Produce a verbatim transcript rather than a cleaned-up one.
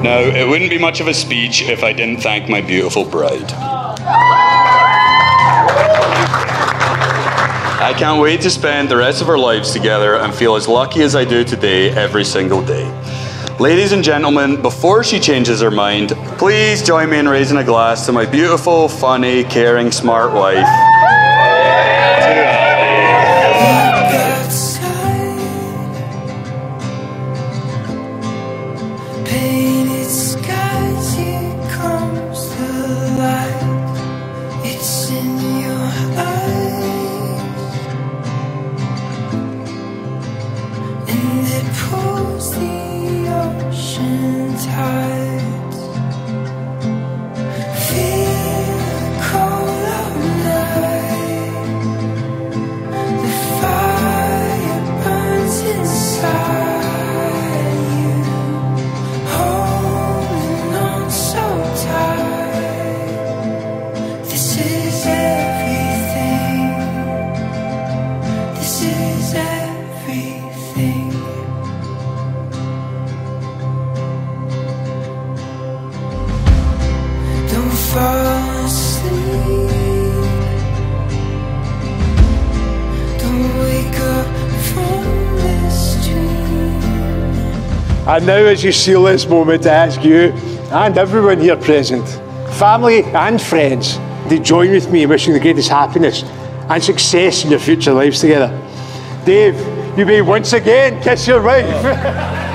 Now, it wouldn't be much of a speech if I didn't thank my beautiful bride. I can't wait to spend the rest of our lives together and feel as lucky as I do today every single day. Ladies and gentlemen, before she changes her mind, please join me in raising a glass to my beautiful, funny, caring, smart wife. And now, as you seal this moment, I ask you and everyone here present, family and friends, to join with me in wishing the greatest happiness and success in your future lives together. Dave, you may once again kiss your wife.